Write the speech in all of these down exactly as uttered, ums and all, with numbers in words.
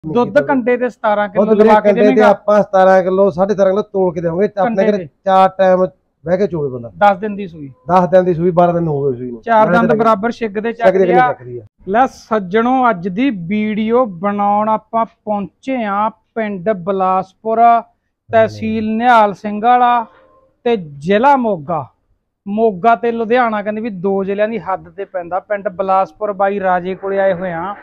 ਦੁੱਧ ਕੰਡੇ ਤੇ ਸਤਾਰਾਂ ਕਿਲੋ ਲਵਾ ਕੇ ਦੇਵੇਂਗਾ ਆਪਾਂ। ਸਤਾਰਾਂ ਕਿਲੋ ਸਾਢੇ ਸਤਾਰਾਂ ਕਿਲੋ ਤੋਲ ਕੇ ਦੇਵਾਂਗੇ ਆਪਣੇ ਘਰੇ। ਚਾਰ ਟਾਈਮ ਬਹਿ ਕੇ ਚੋਵੇ ਬੰਦਾ। ਦਸ ਦਿਨ ਦੀ ਸੂਈ ਦਸ ਦਿਨ ਦੀ ਸੂਈ ਬਾਰਾਂ ਦਿਨ ਹੋ ਗਏ ਸੂਈ ਨੂੰ। ਚਾਰ ਦੰਦ ਬਰਾਬਰ ਛਿੱਗ ਦੇ ਚੱਕਦੀ ਆ। ਲੈ ਸੱਜਣੋ ਅੱਜ ਦੀ ਵੀਡੀਓ ਬਣਾਉਣ ਆਪਾਂ ਪਹੁੰਚੇ ਆ ਪਿੰਡ ਬਲਾਸਪੁਰ, ਤਹਿਸੀਲ ਨਿਹਾਲ ਸਿੰਘ ਵਾਲਾ ਤੇ ਜ਼ਿਲ੍ਹਾ ਮੋਗਾ। ਮੋਗਾ ਤੇ ਲੁਧਿਆਣਾ ਕਹਿੰਦੇ ਵੀ ਦੋ ਜ਼ਿਲ੍ਹਿਆਂ ਦੀ ਹੱਦ ਤੇ ਪੈਂਦਾ ਪਿੰਡ ਬਲਾਸਪੁਰ। ਬਾਈ ਰਾਜੇ ਕੋਲੇ ਆਏ ਹੋਏ ਆ।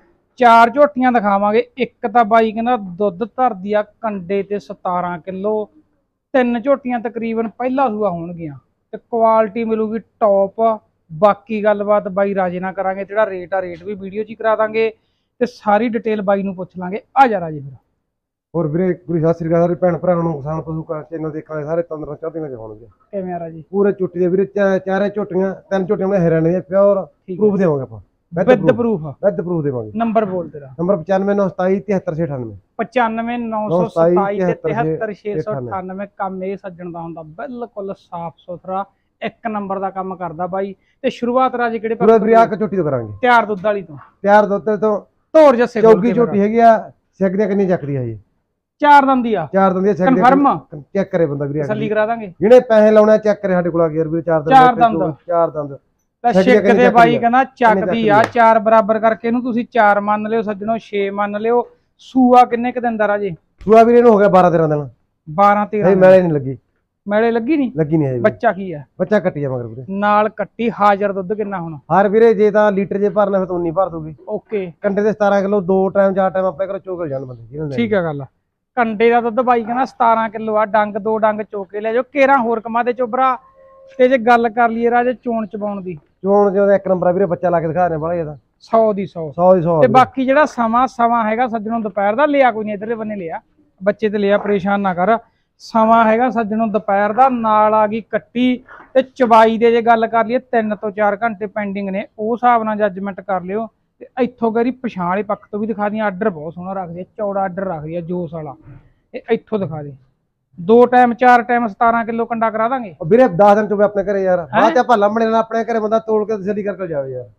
ਚਾਰ ਝੋਟੀਆਂ ਦਿਖਾਵਾਂਗੇ। ਇੱਕ ਤਾਂ ਬਾਈ ਕਹਿੰਦਾ ਦੁੱਧ ਧਰਦੀ ਆ ਕੰਡੇ ਤੇ ਸਤਾਰਾਂ ਕਿਲੋ। ਤਿੰਨ ਝੋਟੀਆਂ ਤਕਰੀਬਨ ਪਹਿਲਾ ਸੂਆ ਹੋਣਗੀਆਂ ਤੇ ਕੁਆਲਿਟੀ ਮਿਲੂਗੀ ਟੌਪ। ਬਾਕੀ ਗੱਲਬਾਤ ਬਾਈ ਰਾਜੇ ਨਾਲ ਕਰਾਂਗੇ। ਜਿਹੜਾ ਰੇਟ ਆ ਰੇਟ ਵੀ ਵੀਡੀਓ 'ਚ ਹੀ ਕਰਾ ਦਾਂਗੇ ਤੇ ਸਾਰੀ ਡਿਟੇਲ ਬਾਈ ਨੂੰ ਪੁੱਛ ਲਾਂਗੇ। ਆ ਜਾ ਰਾਜੇ ਫਿਰ। ਹੋਰ ਵੀਰੇ ਗੁਰੂ ਸਤਿ ਸ੍ਰੀ ਅਕਾਲ ਸਾਰੇ ਭੈਣ ਭਰਾਵਾਂ ਨੂੰ। ਕਿਸਾਨ ਪਸ਼ੂ ਚੈਨਲ ਦੇਖਣ ਵਾਲੇ ਸਾਰੇ ਤੰਦਰੁਸਤ ਚੜ੍ਹਦੀਆਂ ਚ ਹੋਣਗੇ। ਕਿਵੇਂ ਆ ਰਾਜੇ? ਪੂਰੇ ਝੋਟੀ ਦੇ ਵੀਰੇ ਚਾਰੇ ਝੋਟੀਆਂ ਤਿੰਨ ਝੋਟੀਆਂ ਮੈਂ ਹਰਿਆਣੇ ਦੀਆਂ ਪਿਓਰ ਪ੍ਰੂਫ ਦੇਵਾਂਗੇ ਆਪਾਂ। ਵਿਦ ਪ੍ਰੂਫ ਵਿਦ ਪ੍ਰੂਫ ਦੇਵਾਂਗੇ। ਨੰਬਰ ਬੋਲ ਤੇਰਾ। ਨੰਬਰ ਪਚਾਨਵੇਂ ਨੌ ਸਤਾਈ ਤਿਹੱਤਰ ਛੇ ਅਠਾਨਵੇਂ। ਪਚਾਨਵੇਂ ਨੌ ਸੌ ਸਤਾਈ ਤੇ ਤਿਹੱਤਰ ਛੇ ਸੌ ਅਠਾਨਵੇਂ। ਕੰਮ ਇਹ ਸੱਜਣ ਦਾ ਹੁੰਦਾ ਬਿਲਕੁਲ ਸਾਫ ਸੁਥਰਾ। ਇੱਕ ਨੰਬਰ ਦਾ ਕੰਮ ਕਰਦਾ ਬਾਈ। ਤੇ ਸ਼ੁਰੂਆਤ ਰਾਜੇ ਕਿਹੜੇ ਪੂਰਾ ਵੀਰੇ ਆ ਝੋਟੀ ਤੋਂ ਕਰਾਂਗੇ। ਤਿਆਰ ਦੁੱਧ ਵਾਲੀ ਤੋਂ। ਤਿਆਰ ਦੁੱਧ ਤੋਂ ਧੋਰ ਜੱਸੇ ਚੌਗੀ ਝੋਟੀ ਹੈਗੀ ਆ। ਸਿੱਕ ਦੀਆਂ ਕਿੰਨੀ ਚੱਕਦੀ ਆ ਜੀ? ਚਾਰ ਦੰਦੀ ਆ। ਚਾਰ ਦੰਦੀ ਆ। ਕਨਫਰਮ ਚੈੱਕ ਕਰੇ ਬੰਦਾ ਵੀਰੇ। ਤਸੱਲੀ ਕਰਾ ਦਾਂਗੇ। ਜਿਹੜੇ ਪੈਸੇ ਲਾਉਣੇ ਚੈੱਕ ਕਰੇ ਸਾਡੇ ਕੋਲ ਆ ਗਿਆ ਵੀਰੇ। ਚਾਰ ਦੰਦ ਚਾਰ ਦੰਦ ਚਾਰ ਦੰਦ ਛਿੱਕ ਦੇ ਬਾਈ ਕਹਿੰਦਾ ਚੱਕਦੀ ਆ। ਚਾਰ ਬਰਾਬਰ ਕਰਕੇ ਇਹਨੂੰ ਤੁਸੀਂ ਚਾਰ ਮੰਨ ਲਿਓ ਸੱਜਣੋ, ਛੇ ਮੰਨ ਲਿਓ। ਸੂਆ ਕਿੰਨੇ ਕ ਦਿਨ ਦਾ ਰਾਜੇ? ਸੂਆ ਵੀਰੇ ਇਹਨੂੰ ਹੋ ਗਿਆ ਬਾਰਾਂ ਤੇਰਾਂ ਦਿਨ। ਬਾਰਾਂ ਤੇਰਾਂ ਮੈਲੇ ਨਹੀਂ ਲੱਗੀ। ਮੈਲੇ ਲੱਗੀ ਨਹੀਂ? ਲੱਗੀ ਨਹੀਂ ਹੈ। ਬੱਚਾ ਕੀ ਹੈ? ਬੱਚਾ ਕੱਟੀ ਆ ਮਗਰ ਵੀਰੇ। ਨਾਲ ਕੱਟੀ। ਹਾਜ਼ਰ ਦੁੱਧ ਕਿੰਨਾ ਹੁਣ? ਹਰ ਵੀਰੇ ਜੇ ਤਾਂ ਲੀਟਰ ਜੇ ਭਰਨਾ ਫਿਰ ਤਾਂ ਉਨੀ ਭਰ ਦੂਗੀ। ਓਕੇ। ਕੰਡੇ ਦੇ ਸਤਾਰਾਂ ਕਿਲੋ ਦੋ ਟਾਈਮ ਚਾਰ ਟਾਈਮ ਆਪਣੇ ਘਰੋਂ ਚੋਕ ਜਾਣ ਬੰਦੇ। ਠੀਕ ਹੈ ਗੱਲ। ਕੰਡੇ ਦਾ ਦੁੱਧ ਬਾਈ ਕਹਿੰਦਾ ਸਤਾਰਾਂ ਕਿਲੋ ਆ। ਡੰਗ ਦੋ ਡੰਗ ਚੋਕੇ ਲੈ ਜਾਓ। ਕੇਰਾਂ ਹੋਰ ਕਮਾ ਦੇ ਚੋਬਰਾ। ਤੇ ਜੇ ਗੱਲ ਕਰ ਲਈਏ ਰਾਜੇ ਚੋਣ ਚਬਾਉਣ ਦੀ, ਚੋਣ ਜਦੋਂ ਇੱਕ ਨੰਬਰ ਆ ਵੀਰੇ। ਬੱਚਾ ਲਾ ਕੇ ਦਿਖਾ ਰਹੇ ਬੜਾ ਜਿਆਦਾ। ਸੌ ਦੀ ਸੌ ਸੌ ਦੀ ਸੌ। ਤੇ ਬਾਕੀ ਜਿਹੜਾ ਸਮਾਂ ਸਮਾਂ ਹੈਗਾ ਸੱਜਣੋਂ ਦੁਪਹਿਰ ਦਾ ਲਿਆ ਕੋਈ ਨਹੀਂ। ਇਧਰਲੇ ਬੰਨੇ ਲਿਆ ਬੱਚੇ ਤੇ ਲਿਆ, ਪਰੇਸ਼ਾਨ ਨਾ ਕਰ। ਸਮਾਂ ਹੈਗਾ ਸੱਜਣੋਂ ਦੁਪਹਿਰ ਦਾ। ਨਾਲ ਆ ਗਈ ਕੱਟੀ ਤੇ ਚਬਾਈ ਦੇ ਜੇ ਗੱਲ ਕਰ ਲਈਏ ਤਿੰਨ ਤੋਂ ਚਾਰ ਘੰਟੇ ਪੈਂਡਿੰਗ ਨੇ। ਉਹ ਹਿਸਾਬ ਨਾਲ ਜੱਜਮੈਂਟ ਕਰ ਲਿਓ। ਤੇ ਇੱਥੋਂ ਕਰੀ ਪਛਾਣ ਵਾਲੇ ਪੱਖ ਤੋਂ ਵੀ ਦਿਖਾ ਦੀਆਂ। ਆਰਡਰ ਬਹੁਤ ਸੋਹਣਾ ਰੱਖਦੀ ਆ। ਚੌੜਾ ਆਰਡਰ ਰੱਖਦੀ ਆ ਜੋਸ ਵਾਲਾ। ਇਹ ਇੱਥੋਂ ਦਿਖਾ ਦੇ। ਦੋ ਟਾਈਮ ਚਾਰ ਟਾਈਮ ਸਤਾਰਾਂ ਕਿਲੋ ਕੰਡਾ ਕਰਾ ਦਾਂਗੇ ਵੀਰੇ। ਦਸ ਦਿਨ ਚੋਂ ਆਪਣੇ ਘਰੇ ਯਾਰ। ਬਾਅਦ ਚ ਆਪਾਂ ਲਾਂਬੜੇ ਨਾਲ ਆਪਣੇ ਘਰੇ ਬੰਦਾ ਤੋੜ ਕੇ ਤਸੱਲੀ ਕਰਕੇ ਜਾਵੇ ਯਾਰ।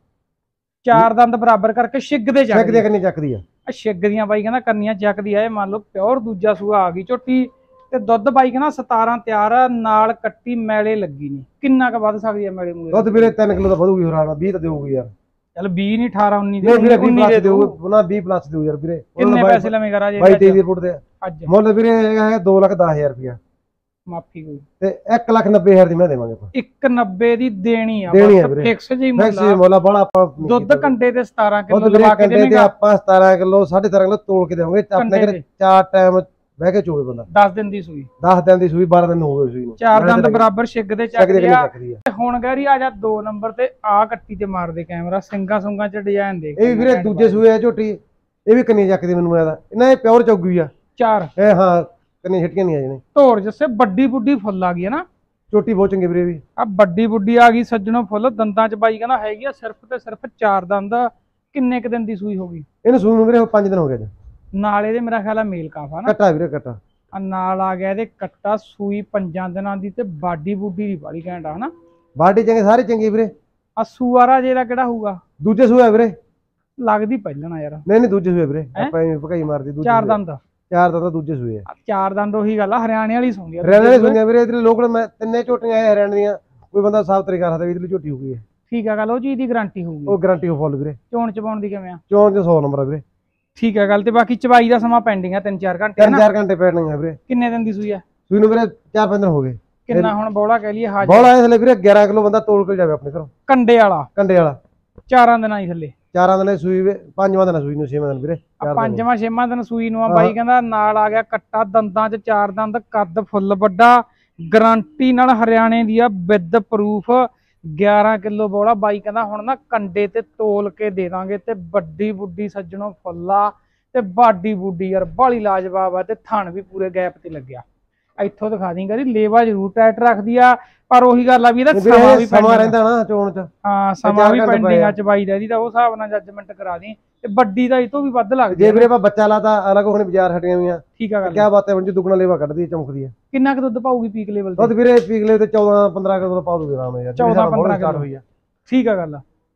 ਚਾਰ ਦੰਦ ਬਰਾਬਰ ਕਰਕੇ ਛਿੱਗ ਦੇ ਚੱਕਦੀ। ਛਿੱਗ ਦੇ ਕਿੰਨੀ ਚੱਕਦੀ ਆ? ਛਿੱਗ ਦੀਆਂ ਬਾਈ ਕਹਿੰਦਾ ਕੰਨੀਆਂ ਚੱਕਦੀ ਆ। ਇਹ ਮੰਨ ਲਓ ਪਿਓਰ ਦੂਜਾ ਸੂਆ ਆ ਗਈ ਝੋਟੀ। ਤੇ ਦੁੱਧ ਬਾਈ ਕਹਿੰਦਾ ਸਤਾਰਾਂ ਤਿਆਰ ਆ। ਨਾਲ ਕੱਟੀ ਮੈਲੇ ਲੱਗੀ ਨਹੀਂ। ਕਿੰਨਾ ਕ ਵੱਧ ਸਕਦੀ ਆ ਮੈਲੇ ਮੂਲੇ? ਦੁੱਧ ਵੀਰੇ ਤਿੰਨ ਕਿਲੋ ਦਾ ਵਧੂਗੀ। ਹੋਰਾਣਾ ਵੀਹ ਤਾਂ ਦੇਊਗੀ ਯਾਰ। ਚੱਲ ਵੀਹ ਨਹੀਂ ਅਠਾਰਾਂ ਉੱਨੀ ਦੇ ਉਨੀ ਦੇ ਦੇਊ। ਉਹਨਾਂ ਵੀਹ ਪਲੱਸ ਦੇਊ ਯਾਰ ਵੀਰੇ। ਕਿੰਨੇ ਪੈਸੇ ਲਵੇਂਗਾ ਰਾਜੇ? ਬਾਈ ਤੇਈ ਦੀ ਫੁੱਟ ਦੇ ਅੱਜ ਮੁੱਲ ਵੀਰੇ ਹੈਗਾ ਦੋ ਲੱਖ ਦਸ ਹਜ਼ਾਰ ਰੁਪਇਆ। ਮਾਫੀ ਕੋਈ ਤੇ ਇੱਕ ਲੱਖ ਨੱਬੇ ਹਜ਼ਾਰ ਦੀ ਮੈਂ ਦੇਵਾਂਗੇ ਆਪਾਂ। ਇੱਕ ਨੱਬੇ ਦੀ ਦੇਣੀ ਆ ਦੇਣੀ ਆ ਬਸ। ਵੀਰੇ ਫਿਕਸ ਜੀ ਫਿਕਸ ਜੀ ਮੁੱਲ ਬੜਾ ਆਪਾਂ। ਦੁੱਧ ਕੰਡੇ ਤੇ ਸਤਾਰਾਂ ਕਿਲੋ ਲਵਾ ਕੇ ਦੇਵੇਂਗਾ ਆਪਾਂ। ਸਤਾਰਾਂ ਕਿਲੋ ਸਾਢੇ ਸਤਾਰਾਂ ਕਿਲੋ ਤੋਲ ਕੇ ਦੇਵਾਂਗੇ। ਆਪਣੇ ਘਰੇ ਚਾਰ ਟਾਈਮ ਬਹਿ ਕੇ ਚੋਵੇ ਬੰਦਾ। ਦਸ ਦਿਨ ਦੀ ਸੂਈ। ਦਸ ਦਿਨ ਦੀ ਸੂਈ ਬਾਰਾਂ ਦਿਨ ਹੋ ਗਏ ਸੂਈ ਨੂੰ। ਚਾਰ ਦੰਦ ਬਰਾਬਰ ਛਿੱਗ ਦੇ ਚੱਕਦੀ ਆ। ਹੁਣ ਗੈਰੀ ਆ ਜਾ ਦੋ ਨੰਬਰ ਤੇ ਆ ਕੱਟੀ ਤੇ ਮਾਰ ਦੇ ਕੈਮਰਾ। ਸਿੰਗਾ ਸੁੰਗਾ ਚ ਡਿਜ਼ਾਈਨ ਦੇਖ। ਇਹ ਵੀਰੇ ਦੂਜੇ ਸੂਏ ਆ ਝੋਟੀ। ਇਹ ਵੀ ਕੰਨੀ ਚੱਕਦੀ ਮੈਨੂੰ ਆਦਾ। ਇਹਨਾਂ ਇਹ ਪਿਓਰ ਚੌਗੀ ਆ। ਚਾਰ ਇਹ ਹਾਂ ਕੰਨੀ ਛਟੀਆਂ ਨਹੀਂ ਆ ਜਣੇ। ਧੋਰ ਜੱਸੇ ਵੱਡੀ ਬੁੱਢੀ ਫੁੱਲ ਆ ਗਈ ਹੈ ਨਾ। ਝੋਟੀ ਬਹੁਤ ਚੰਗੀ ਵੀਰੇ ਵੀ। ਆ ਵੱਡੀ ਬੁੱਢੀ ਆ ਗਈ ਸੱਜਣੋਂ ਫੁੱਲ। ਦੰਦਾਂ ਚ ਬਾਈ ਕਹਿੰਦਾ ਹੈਗੀ ਆ ਸਿਰਫ ਤੇ ਸਿਰਫ ਚਾਰ ਦੰਦ। ਕਿੰਨੇ ਕ ਦਿਨ ਦੀ ਸੂਈ ਹੋ ਗਈ? ਇਹਨੂੰ ਸੂਈ ਨੂੰ ਵੀਰੇ ਪੰਜ ਦਿਨ ਹੋ ਗਏ ਜੀ। ਨਾਲ ਇਹਦੇ ਮੇਰਾ ਖਿਆਲ ਆ ਮੇਲ ਕਾਫਾ ਨਾ। ਕੱਟਾ ਵੀਰੇ ਕੱਟਾ ਨਾਲ ਆ ਗਿਆ ਇਹਦੇ ਕੱਟਾ। ਸੂਈ ਪੰਜਾਂ ਦਿਨਾਂ ਦੀ ਤੇ ਬਾਡੀ ਬੁੱਢੀ ਦੀ ਬਾੜੀ ਘੈਂਟਾ ਹਨਾ। ਬਾਡੀ ਚੰਗੇ ਸਾਰੇ ਚੰਗੇ ਵੀਰੇ। ਆ ਸੂਆ ਰਾਜੇ ਦਾ ਕਿਹੜਾ ਹੋਊਗਾ? ਦੂਜੇ ਸੂਆ ਵੀਰੇ। ਲੱਗਦੀ ਪਹਿਲਣਾ ਯਾਰ। ਨਹੀਂ ਨਹੀਂ ਦੂਜੇ ਸੂਏ ਵੀਰੇ। ਆਪਾਂ ਐਵੇਂ ਭਕਾਈ ਮਾਰਦੀ। ਦੂਜੇ ਚਾਰ ਦੰਦ। ਚਾਰ ਦੰਦ ਦੂਜੇ ਸੂਏ ਆ। ਚਾਰ ਦੰਦ ਉਹੀ ਗੱਲ ਆ ਹਰਿਆਣੇ ਵਾਲੀ ਸੁਣਦੀ ਆ। ਹਰਿਆਣੇ ਵਾਲੀ ਸੁਣਦੀ ਵੀਰੇ। ਇਧਰ ਲੋਕਲ ਮੈਂ ਤਿੰਨੇ ਝੋਟੀਆਂ ਆਏ ਹਰਿਆਣੇ ਦੀਆਂ। ਕੋਈ ਬੰਦਾ ਸਾਫ ਤਰੀਕਾ ਰੱਖਦਾ ਵੀ ਇਧਰਲੀ ਝੋਟੀ ਹੋਊਗੀ। ਠੀਕ ਆ ਗੱਲ। ਉਹ ਚੀਜ਼ ਦੀ ਗਾਰੰਟੀ ਹੋਊਗੀ। ਉਹ ਗਾਰੰਟੀ ਹੋ ਫੁੱਲ ਵੀਰੇ। ਚੋਣ ਚਬਾਉਣ ਦੀ ਕਿਵੇਂ ਆ? ਚੋਣ ਚ ਸੌ ਨੰਬਰ ਆ ਵੀਰੇ। ਠੀਕ ਹੈ ਗੱਲ। ਤੇ ਬਾਕੀ ਚਬਾਈ ਦਾ ਸਮਾਂ ਪੈਂਡਿੰਗ ਆ ਤਿੰਨ ਚਾਰ ਘੰਟੇ। ਤਿੰਨ ਚਾਰ ਘੰਟੇ ਪੈਂਡਿੰਗ ਆ ਵੀਰੇ। ਕਿੰਨੇ ਦਿਨ ਦੀ ਸੂਈ ਆ? ਸੂਈ ਨੂੰ ਵੀਰੇ ਚਾਰ ਪੰਜ ਦਿਨ ਹੋ ਗਏ। ਕਿੰਨਾ ਹੁਣ ਬੋਲਾ ਕਹਿ ਲਈਏ? ਹਾਜ਼ਰ ਬੋਲਾ ਇਸ ਲਈ ਵੀਰੇ ਗਿਆਰਾਂ ਕਿਲੋ ਬੰਦਾ ਤੋੜ ਕੇ ਜਾਵੇ ਆਪਣੇ ਘਰੋਂ। ਕੰਡੇ ਵਾਲਾ ਕੰਡੇ ਵਾਲਾ ਚਾਰਾਂ ਦਿਨਾਂ ਹੀ ਥੱਲੇ। ਚਾਰਾਂ ਦਿਨ ਸੂਈ। ਪੰਜਵਾਂ ਦਿਨ ਸੂਈ ਨੂੰ ਛੇਵਾਂ ਦਿਨ ਵੀਰੇ। ਪੰਜਵਾਂ ਛੇਵਾਂ ਦਿਨ ਸੂਈ ਨੂੰ ਆ ਬਾਈ ਕਹਿੰਦਾ। ਨਾਲ ਆ ਗਿਆ ਕੱਟਾ। ਦੰਦਾਂ ਚ ਚਾਰ ਦੰਦ। ਕੱਦ ਫੁੱਲ ਵੱਡਾ। ਗਾਰੰਟੀ ਨਾਲ ਹਰਿਆਣੇ ਦੀ ਆ ਵਿਦ ਪ੍ਰੂਫ। ਗਿਆਰਾਂ ਕਿਲੋ ਬੋਲਾ ਬਾਈ ਕਹਿੰਦਾ ਹੁਣ ਨਾ ਕੰਡੇ ਤੇ ਤੋਲ ਕੇ ਦੇ ਦਾਂਗੇ। ਤੇ ਵੱਡੀ ਬੁੱਢੀ ਸੱਜਣੋਂ ਫੁੱਲਾ ਤੇ ਬਾਡੀ ਬੁੱਢੀ ਯਾਰ ਬਾਲੀ ਲਾਜਵਾਬ ਆ। ਤੇ ਥਣ ਵੀ ਪੂਰੇ ਗੈਪ ਤੇ ਲੱਗਿਆ। ਇੱਥੋਂ ਦਿਖਾ ਦੀ ਕਰੀ। ਲੇਵਾ ਜ਼ਰੂਰ ਟਾਈਟ ਰੱਖਦੀ ਆ। ਪਰ ਉਹੀ ਗੱਲ ਆ ਵੀ ਇਹਦਾ ਸਮਾਂ ਵੀ ਸਮਾਂ ਰਹਿੰਦਾ ਨਾ ਚੋਣ ਚ। ਹਾਂ ਸਮਾਂ ਵੀ ਪੈਂਡਿੰਗ ਆ ਚਬਾਈ ਦਾ। ਇਹਦੀ ਤਾਂ ਉਹ ਹਿਸਾਬ ਨਾਲ ਜੱਜਮੈਂਟ ਕਰਾ ਦੀ। ਤੇ ਵੱਡੀ ਦਾ ਇਹ ਤੋਂ ਵੀ ਵੱਧ ਲੱਗਦੀ। ਜੇ ਵੀਰੇ ਆਪਾਂ ਬੱਚਾ ਲਾਤਾ ਅਲੱਗ ਹੋਣੇ ਬਾਜ਼ਾਰ ਹਟੀਆਂ ਹੋਈਆਂ। ਠੀਕ ਆ ਗੱਲ। ਕਿਆ ਬਾਤ ਹੈ ਵੰਜੂ ਦੁੱਗਣਾ ਲੇਵਾ ਕੱਢਦੀ ਚਮਕਦੀ ਆ। ਕਿੰਨਾ ਕੁ ਦੁੱਧ ਪਾਊਗੀ ਪੀਕ ਲੈਵਲ ਤੇ? ਦੁੱਧ ਵੀਰੇ ਪੀਕ ਲੈਵਲ ਤੇ ਚੌਦਾਂ ਪੰਦਰਾਂ ਕਿਲੋ ਪਾ ਦੂਗੇ ਆਰਾਮ ਨਾਲ ਯਾਰ। ਚੌਦਾਂ ਪੰਦਰਾਂ ਕਿਲੋ ਹੋਈ ਆ। ਠੀਕ ਆ ਗੱਲ।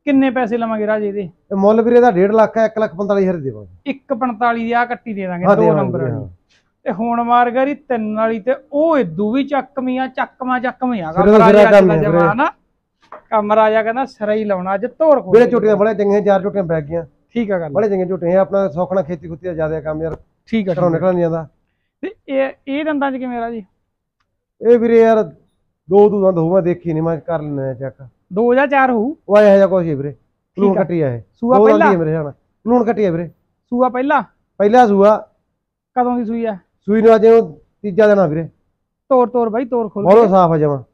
ਕਿੰਨੇ ਪੈਸੇ ਲਵਾਂਗੇ ਰਾਜੇ ਇਹਦੇ? ਇਹ ਮੁੱਲ ਵੀਰੇ ਦਾ ਡੇਢ ਲੱਖ ਹੈ, ਇੱਕ ਲੱਖ ਪੰਤਾਲੀ ਹਜ਼ਾਰ ਦੇਵਾਂਗੇ। ਇੱਕ ਪੰਤਾਲੀ ਦੀ ਆ ਕੱਟੀ ਦੇ ਦਾਂਗੇ ਦੋ ਨੰਬਰ ਵਾਲੀ। ਤੇ ਹੁਣ ਮਾਰ ਗਰੀ ਤਿੰਨ ਵਾਲੀ ਤੇ ਉਹ ਇਦੂ ਵੀ ਚੱਕਮੀਆਂ ਚੱਕਮਾ ਚੱਕਮੀਆਂ ਜਮਾਨਾ ਕੰਮ ਰਾਜਾ ਕਹਿੰਦਾ ਸਿਰਾ ਹੀ ਲਾਉਣਾ ਅੱਜ ਧੋਰ ਖੋਲ ਵੀਰੇ। ਝੋਟੀਆਂ ਬੜੇ ਚੰਗੀਆਂ, ਚਾਰ ਝੋਟੀਆਂ ਪੈ ਗਈਆਂ। ਠੀਕ ਆ ਗੱਲ, ਬੜੇ ਚੰਗੇ ਝੋਟੇ ਆਪਣਾ ਸੌਖਣਾ ਖੇਤੀ ਖੁੱਤੀ ਜ਼ਿਆਦਾ ਕੰਮ ਯਾਰ। ਠੀਕ ਆ, ਘਰੋਂ ਨਿਕਲ ਨਹੀਂ ਜਾਂਦਾ। ਤੇ ਇਹ ਇਹ ਦੰਦਾਂ ਚ ਕਿਵੇਂ ਰਾਜੀ? ਇਹ ਵੀਰੇ ਯਾਰ ਦੋ ਦੋ ਦੰਦ ਹੋਊ, ਮੈਂ ਦੇਖੀ ਨਹੀਂ, ਮੈਂ ਕਰ ਲੈਣਾ ਚੈੱਕ। ਦੋ ਜਾਂ ਚਾਰ ਹੋਊ? ਉਹ ਇਹੋ ਜਿਹਾ ਕੁਛ ਹੀ ਵੀਰੇ। ਲੂਣ ਕੱਟੀ ਆ ਇਹ। ਸੂਆ ਪਹਿਲਾ ਮੇਰੇ ਨਾਲ ਲੂਣ ਕੱਟੀ ਆ ਵੀਰੇ। ਸੂਆ ਪਹਿਲਾ ਪਹਿਲਾ ਸੂਆ। ਕਦੋਂ ਦੀ ਸੂਈ ਆ? ਸੂਈ ਨੂੰ ਅੱਜ ਤੀਜਾ ਦਿਨ ਆ ਵੀਰੇ। ਤੋਰ ਤੋਰ ਬਾਈ ਤੋਰ ਖੋਲ ਬਹੁਤ ਸਾਫ ਆ ਜਮਾ।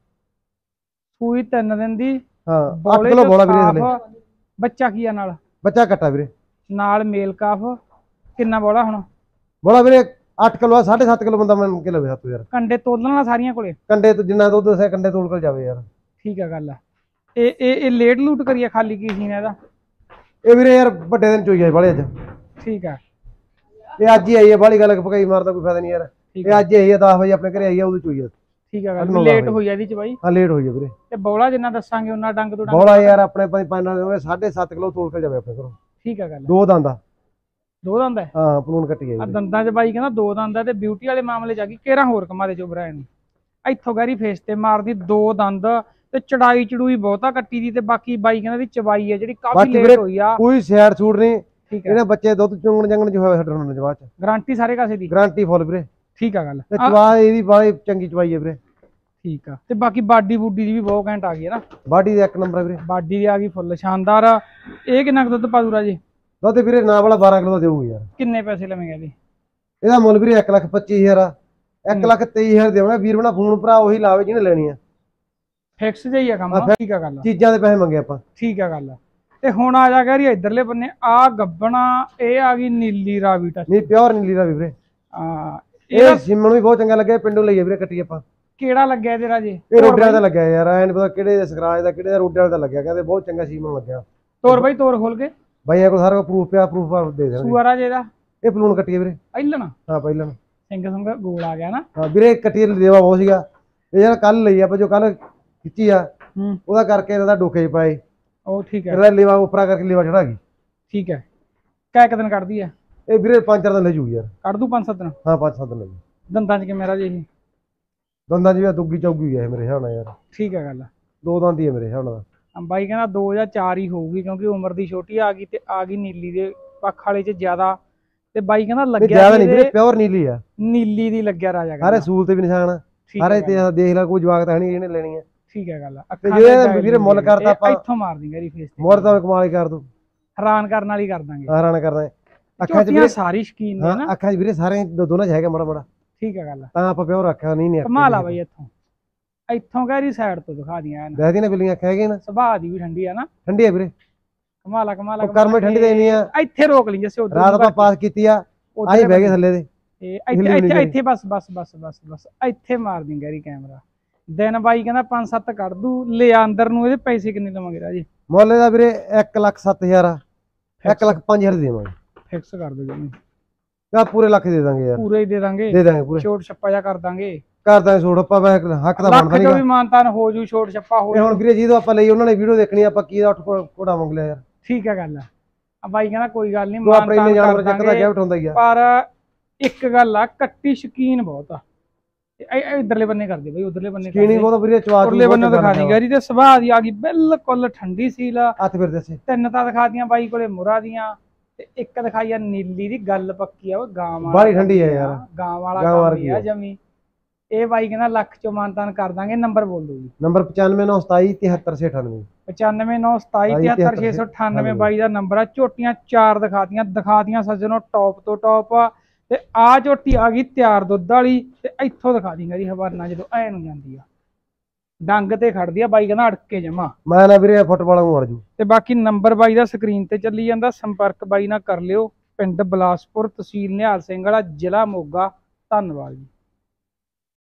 ਸੂਈ ਤਿੰਨ ਦਿਨ ਦੀ। ਹਾਂ ਅੱਠ ਕਿਲੋ ਬੋਲਾ ਵੀਰੇ ਥੱਲੇ। ਬੱਚਾ ਕੀ ਆ ਨਾਲ? ਬੱਚਾ ਕੱਟਾ ਵੀਰੇ ਨਾਲ ਮੇਲ ਕਾਫ। ਕਿੰਨਾ ਬੋਲਾ ਹੁਣ? ਬੋਲਾ ਵੀਰੇ ਅੱਠ ਕਿਲੋ ਆ, ਸਾਢੇ ਸੱਤ ਕਿਲੋ ਬੰਦਾ ਮੰਨ ਕੇ ਲਵੇ ਹੱਥੋਂ ਯਾਰ। ਕੰਡੇ ਤੋਲਣ ਵਾਲਾ ਸਾਰੀਆਂ ਕੋਲੇ? ਕੰਡੇ ਤੋਂ ਜਿੰਨਾ ਦੁੱਧ ਦੱਸਿਆ ਕੰਡੇ ਤੋਲ ਕੇ ਜਾਵੇ ਯਾਰ। ਠੀਕ ਆ ਗੱਲ ਆ। ਇਹ ਇਹ ਇਹ ਲੇਟ ਲੂਟ ਕਰੀਏ ਖਾਲੀ ਕੀ ਸੀ ਇਹਦਾ? ਇਹ ਵੀਰੇ ਯਾਰ ਵੱਡੇ ਦਿਨ ਚੋਈ ਆਈ ਬਾਲੇ ਅੱਜ। ਠੀਕ ਆ, ਇਹ ਅੱਜ ਹੀ ਆਈ ਹੈ, ਬਾਲੀ ਗੱਲ ਪਕਾਈ ਮਾਰਦਾ ਕੋਈ ਫਾਇਦਾ ਨਹੀਂ ਯਾਰ। ਇਹ ਅੱਜ ਆਈ ਹੈ ਦਸ ਵਜੇ ਆਪਣੇ ਘਰੇ ਆਈ ਹੈ, ਉਦੋਂ ਚੋਈ ਆ। ਠੀਕ ਆ ਗੱਲ, ਲੇਟ ਹੋਈ ਆ ਇਹਦੀ ਚ ਬਾਈ। ਹਾਂ ਲੇਟ ਹੋਈ ਹੈ ਵੀਰੇ। ਤੇ ਬੋਲਾ ਜਿੰਨਾ ਦੱਸਾਂਗੇ ਉਹਨਾਂ ਡੰਗ ਤੋਂ ਡੰਗ ਬੋਲਾ ਯਾਰ ਆਪਣੇ ਪੰਜ ਪੰਜ ਨਾਲ ਸਾਢੇ ਸੱਤ ਕਿਲੋ ਤੋਲ ਕੇ ਜਾਵੇ ਆਪਣੇ ਘਰੋਂ। ਠੀਕ ਆ ਗੱਲ। ਦੋ ਦੰਦ ਆ। ਦੋ ਦੰਦ ਹੈ? ਹਾਂ ਪਲੂਣ ਕੱਟੀ ਹੈ ਆ ਦੰਦਾਂ ਚ ਬਾਈ ਕਹਿੰਦਾ ਦੋ ਦੰਦ ਹੈ। ਤੇ ਬਿਊਟੀ ਵਾਲੇ ਮਾਮਲੇ ਜਾ ਕੇ ਕਿਹੜਾ ਹੋਰ ਕਮਾ ਦੇ ਚੋਬਰਾ ਇਹਨੂੰ। ਇੱਥੋਂ ਗੈਰੀ ਫੇਸ ਤੇ ਮਾਰਦੀ ਦੋ ਦੰਦ ਤੇ ਚੜਾਈ ਚੜੂਈ ਬਹੁਤਾ ਕੱਟੀ ਦੀ। ਤੇ ਬਾਕੀ ਬਾਈ ਕਹਿੰਦਾ ਦੀ ਚਵਾਈ ਹੈ ਜਿਹੜੀ ਕਾਫੀ ਲੇਟ ਹੋਈ ਆ। ਕੋਈ ਸੈਡ ਸੂਟ ਨਹੀਂ। ਠੀਕ ਹੈ, ਇਹਨੇ ਬੱਚੇ ਦੁੱਧ ਚੁੰਗਣ ਜੰਗਣ ਜੋ ਹੋਇਆ ਛੱਡਣ ਨੂੰ ਜਵਾਬ ਚ ਗਾਰੰਟੀ ਸਾਰੇ ਕਾਸੇ ਦੀ? ਗਾਰੰਟੀ ਫੁੱਲ ਵੀਰੇ। ਠੀਕ ਆ ਗੱਲ। ਤੇ ਚਵਾ ਇਹਦੀ ਬਾਈ ਚੰਗੀ ਚਵਾਈ ਹੈ ਵੀਰੇ। ਠੀਕ ਆ। ਤੇ ਬਾਕੀ ਬਾਡੀ ਬੂਡੀ ਦੀ ਵੀ ਬਹੁਤ ਘੈਂਟ ਆ ਗਈ ਹੈ ਨਾ? ਬਾਡੀ ਦੇ ਇੱਕ ਨੰਬਰ ਵੀਰੇ। ਬਾਡੀ ਦੀ ਆ ਗਈ ਫੁੱਲ ਸ਼ਾਨਦਾਰ। ਇਹ ਕਿੰਨਾ ਕੁ ਦੁੱਧ ਪਾ ਦੂਰਾ ਜੀ? ਦੁੱਧ ਵੀਰੇ ਨਾ ਵਾਲਾ ਬਾਰਾਂ ਕਿਲੋ ਦਾ ਦੇਊਗੀ ਯਾਰ। ਕਿੰਨੇ ਪੈਸੇ ਲਵੇਂਗੇ ਇਹਦੇ? ਇਹਦਾ ਮੁੱਲ ਵੀਰੇ ਇੱਕ ਲੱਖ ਪੱਚੀ ਹਜ਼ਾਰ ਆ। ਇੱਕ ਲੱਖ ਤੇਈ ਹਜ਼ਾਰ ਦੇਵਣਾ ਵੀਰ ਬਣਾ ਫੋਨ ਭਰਾ ਉਹੀ ਲਾਵੇ ਜਿਹਨੇ ਲੈਣੀ ਆ। ਫਿਕਸ ਜਿਹੀ ਆ ਕੰਮ। ਠੀਕ ਆ ਗੱਲ। ਚੀਜ਼ਾਂ ਦੇ ਪੈਸੇ ਮੰਗੇ ਆਪਾਂ। ਠੀਕ ਆ ਗੱਲ। ਤੇ ਹੁਣ ਆ ਜਾ ਗੈਰੀ ਇਧਰਲੇ ਬੰਨੇ ਆ ਗੱਬਣਾ। ਇਹ ਆ ਗਈ ਨੀਲੀ ਰਾਵੀ ਟੱਚ। ਨਹੀਂ ਪਿਓਰ ਨੀਲੀ ਰਾਵੀ ਵੀਰੇ। ਹਾਂ ਇਹ ਸਿਮਣ ਵੀ ਬਹੁਤ ਚੰਗਾ ਲੱਗਿਆ। ਪਿੰਡੋਂ ਲਈਏ ਵੀਰੇ ਕੱਟੀ ਆਪਾਂ। ਕਿਹੜਾ ਲੱਗਿਆ ਤੇਰਾ ਜੀ? ਇਹ ਰੋਡਿਆਂ ਦਾ ਲੱਗਿਆ ਯਾਰ। ਐ ਨਹੀਂ ਪਤਾ ਕਿਹੜੇ ਸਕਰਾਜ ਦਾ ਕਿਹੜੇ ਦਾ ਰੋਡਿਆਂ ਦਾ ਲੱਗਿਆ। ਕਹਿੰਦੇ ਬਹੁਤ ਚੰਗਾ ਸੀਮਣ ਲੱਗਿਆ। ਤੋਰ ਬਾਈ ਤੋਰ ਖੋਲ ਕੇ। ਬਾਈ ਕੋਲ ਸਾਰਾ ਪ੍ਰੂਫ ਪਿਆ। ਪ੍ਰੂਫ ਦੇ ਦੇਣਗੇ। ਸੂਆ ਰਾਜੇ ਦਾ ਇਹ ਪਲੂਣ ਕੱਟੀ ਵੀਰੇ। ਪਹਿਲਣ? ਹਾਂ ਪਹਿਲਣ। ਸਿੰਘ ਸੰਗ ਗੋਲ ਆ ਗਿਆ ਨਾ? ਹਾਂ ਵੀਰੇ ਕੱਟੀ ਦੇਵਾ ਬਹੁਤ ਸੀਗਾ। ਇਹ ਯਾਰ ਕੱਲ ਲਈ ਆਪਾਂ ਜੋ ਕੱਲ ਖਿੱਚੀ ਆ ਉਹਦਾ ਕਰਕੇ ਇਹਦਾ ਡੋਕੇ ਚ ਪਾਏ। ਉਹ ਠੀਕ ਹੈ। ਇਹਦਾ ਲੇਵਾ ਉਪਰਾ ਕਰਕੇ ਲੇਵਾ ਚੜਾ ਗਈ। ਠੀਕ ਹੈ। ਕੈ ਕ ਦਿਨ ਕੱਢਦੀ ਆ ਇਹ ਵੀਰੇ? ਪੰਜ ਚਾਰ ਦਿਨ ਲੈ ਜੂਗੀ ਯਾਰ। ਕੱਢ ਦੂ ਪੰਜ ਸੱਤ ਦਿਨ? ਹਾਂ ਪੰਜ ਸੱਤ ਦਿਨ ਲੈ ਜੂ। ਦੰਦਾਂ ਚ ਕਿਵੇਂ ਰਾਜੇ ਇਹ? ਦੰਦਾਂ ਚ ਦੁੱਗੀ ਚੌਗੀ ਹੈ ਮੇਰੇ ਹਿਸਾਬ ਨਾਲ ਯਾਰ। ਠੀਕ ਹੈ ਗੱਲ। ਦੋ ਦੰਦ ਹੀ ਹੈ ਮੇਰੇ ਹਿਸਾਬ ਨਾਲ। ਬਾਈ ਕਹਿੰਦਾ ਦੋ ਜਾਂ ਚਾਰ ਹੀ ਹੋਊਗੀ ਕਿਉਂਕਿ ਉਮਰ ਦੀ ਛੋਟੀ ਆ ਗਈ ਤੇ ਆ ਗਈ ਨੀਲੀ ਦੇ ਪੱਖ ਵਾਲੇ ਚ ਜ਼ਿਆਦਾ। ਤੇ ਬਾਈ ਕਹਿੰਦਾ ਲੱਗਿਆ ਜ਼ਿਆਦਾ ਨਹੀਂ ਵੀਰੇ, ਪਿਓਰ ਨੀਲੀ ਆ। ਨੀਲੀ ਦੀ ਲੱਗਿਆ ਰਾਜਾ। ਸਾਰੇ ਸੂਲ ਤੇ ਵੀ ਨਿਸ਼ਾਨ। ਸਾਰੇ ਦੇਖ ਲੈ ਕੋਈ ਜਵਾਕ ਤਾਂ ਨਹੀਂ ਇਹਨੇ ਲੈਣੀ ਆ। ਠੀਕ ਹੈ ਗੱਲ। ਜੇ ਵੀਰੇ ਮੁੱਲ ਕਰਦਾ ਆਪਾਂ ਇੱਥੋਂ ਮਾਰ ਦੀ ਗੈਰੀ ਫੇਸ ਤੇ। ਮੁੱਲ ਤਾਂ ਕਮਾਲ ਹੀ ਕਰ ਦੂ। ਹੈਰਾਨ ਕਰਨ ਵਾਲੀ ਕਰ ਦਾਂਗੇ। ਹੈਰਾਨ ਕਰਦਾ। ਅੱਖਾਂ ਚ ਵੀਰੇ ਸਾਰੀ ਸ਼ਕੀਨ ਨੇ ਨਾ। ਅੱਖਾਂ ਚ ਵੀਰੇ ਸਾਰੇ ਦੋਨਾਂ ਚ ਹੈਗਾ ਮਾੜਾ ਮਾੜਾ। ਠੀਕ ਹੈ ਗੱਲ। ਤਾਂ ਆਪਾਂ ਪਿਓਰ ਰੱਖਿਆ ਨਹੀਂ ਨਹੀਂ। ਕਮਾਲ ਆ ਬਾਈ। ਇੱਥੋਂ ਇੱਥੋਂ ਗੈਰੀ ਸਾਈਡ ਤੋਂ ਦਿਖਾ ਦੀਆਂ। ਦੇਖਦੀ ਨਾ ਬਿੱਲੀਆਂ ਅੱਖਾਂ ਹੈਗੀਆਂ ਨਾ। ਸੁਭਾਅ ਦੀ ਵੀ ਠੰਡੀ ਆ ਨਾ? ਠੰਡੀ ਆ ਵੀਰੇ। ਕਮਾਲਾ ਕਮਾਲਾ। ਕਰਮ ਠੰਡੀ ਤੇ ਨਹੀਂ ਆ। ਇੱਥੇ ਰੋਕ ਲਈ ਜੱਸੇ। ਰਾਤ ਆਪਾਂ ਪਾਸ ਕੀਤੀ ਆ। ਆਹੀ ਬਹਿ ਗਏ ਥੱਲੇ ਦੇ। ਇੱਥੇ ਇੱਥੇ ਇੱਥੇ ਬਸ ਬਸ ਬਸ ਬਸ ਬਸ ਇੱਥੇ ਮਾਰ ਦੀ ਗੈਰੀ ਕੈਮਰਾ। ਦਿਨ ਬਾਈ ਕਹਿੰਦਾ ਪੰਜ ਸੱਤ ਕੱਢ ਦੂ। ਲਿਆ ਅੰਦਰ ਨੂੰ। ਇਹਦੇ ਪੈਸੇ ਕਿੰਨੇ ਲਵਾਂਗੇ ਰਾਜੇ? ਮੁੱਲ ਦਾ ਵੀਰੇ ਇੱਕ ਲੱਖ ਸੱਤ ਹਜ਼ਾਰ ਆ। ਇੱਕ ਲੱਖ ਪੰਜ ਹਜ਼ਾਰ ਦੇਵਾਂਗੇ। ਫਿਕਸ ਕਰ ਦੋ ਜੀ। ਆ ਪੂਰੇ ਲੱਖ ਦੇ ਦਾਂਗੇ ਯਾਰ। ਪੂਰੇ ਹੀ ਦੇ ਦਾਂਗੇ। ਦੇ ਦਾਂਗੇ ਪੂਰੇ। ਛੋਟ ਛੱਪਾ ਜਾ ਕਰ ਦਾਂਗੇ। ਕਰ ਦਾਂਗੇ ਛੋਟ ਆਪਾਂ ਹੱਕ ਦਾ ਬਣਦਾ ਨਹੀਂ। ਲੱਖ ਵੀ ਮਾਨਤਾਨ ਹੋ ਜੂ। ਛੋਟ ਛੱਪਾ ਹੋ ਜੂ। ਹੁਣ ਵੀਰੇ ਜਦੋਂ ਆਪਾਂ ਲਈ ਉਹਨਾਂ ਨੇ ਵੀਡੀਓ ਦੇਖਣੀ ਆਪਾਂ ਕੀ ਦਾ ਉੱਠ ਕੋੜਾ ਮੰਗ ਲਿਆ ਯਾਰ। ਠੀਕ ਹੈ ਗੱਲ। ਆ ਬਾਈ ਕਹਿੰਦਾ ਕੋਈ ਗੱਲ ਨਹੀਂ ਮਾਨਤਾਨ ਕਰ ਦਾਂਗੇ। ਪਰ ਇੱਕ ਗੱਲ ਆ ਕੱਟੀ ਸ਼ਕੀਨ ਬਹੁਤ ਆ। ਇਧਰਲੇ ਬੰਨੇ ਕਰਦੇ ਬਈ। ਉਧਰਲੇ ਬੰਨੇ ਸ਼ਕੀਨ ਬਹੁਤ ਵੀਰੇ। ਚਵਾ ਉਧਰਲੇ ਬੰਨੇ ਦਿਖਾ ਦੀ ਗੈਰੀ ਤੇ ਸੁਭਾਅ ਦੀ ਆ ਗਈ ਬਿਲਕੁਲ ਠੰਡੀ ਸੀਲ। ਹੱਥ ਫਿਰਦੇ ਸੀ। ਤਿੰਨ ਤਾਂ ਦਿਖਾ ਦੀਆਂ ਬਾਈ ਕੋਲੇ ਮੁਰਾ ਦੀਆਂ। ਤੇ ਇੱਕ ਦਿਖਾਈ ਆ ਨੀਲੀ ਦੀ। ਗੱਲ ਪੱਕੀ ਆ ਉਹ ਗਾਂ ਵਾਲਾ। ਬੜੀ ਠੰਡੀ ਆ ਯਾਰ। ਗਾਂ ਵਾਲਾ ਕੰਮ ਹੀ ਆ ਜਮੀ। ਇਹ ਬਾਈ ਕਹਿੰਦਾ ਲੱਖ ਚੋਂ ਮਾਨਤਾਨ ਕਰ ਦਾਂਗੇ। ਨੰਬਰ ਬੋਲ ਦੋ ਜੀ। ਨੰਬਰ ਪਚਾਨਵੇਂ ਨੌ ਸਤਾਈ ਤਿਹੱਤਰ ਛੇ ਅਠਾਨਵੇਂ। ਪਚਾਨਵੇਂ ਨੌ ਸਤਾਈ ਤਿਹੱਤਰ ਛੇ ਸੌ ਅਠਾਨਵੇਂ ਬਾਈ ਦਾ ਨੰਬਰ ਆ। ਝੋਟੀਆਂ ਚਾਰ ਦਿਖਾਤੀਆਂ ਦਿਖਾਤੀਆਂ ਸੱਜਣੋ ਟੌਪ ਤੋਂ ਟੌਪ। ਤੇ ਆ ਝੋਟੀ ਆ ਗਈ ਤਿਆਰ ਦੁੱਧ ਵਾਲੀ। ਤੇ ਇੱਥੋਂ ਦਿਖਾ ਦੀ ਗੈਰੀ ਹਵਾਨਾ ਜਦੋਂ ਐ ਨੂੰ ਜਾਂਦੀ ਆ ਡੰਗ ਤੇ ਖੜਦੀ ਆ। ਬਾਈ ਕਹਿੰਦਾ ਅੜਕੇ ਜਮਾ। ਮੈਂ ਨਾ ਵੀਰੇ ਫੁੱਟਬਾਲ ਨੂੰ ਅੜ ਜੂ। ਤੇ ਬਾਕੀ ਨੰਬਰ ਬਾਈ ਦਾ ਸਕਰੀਨ ਤੇ ਚੱਲੀ ਜਾਂਦਾ। ਸੰਪਰਕ ਬਾਈ ਨਾਲ ਕਰ ਲਿਓ। ਪਿੰਡ ਬਲਾਸਪੁਰ, ਤਹਿਸੀਲ ਨਿਹਾਲ ਸਿੰਘ ਵਾਲਾ, ਜ਼ਿਲ੍ਹਾ ਮੋਗਾ। ਧੰਨਵਾਦ ਜੀ।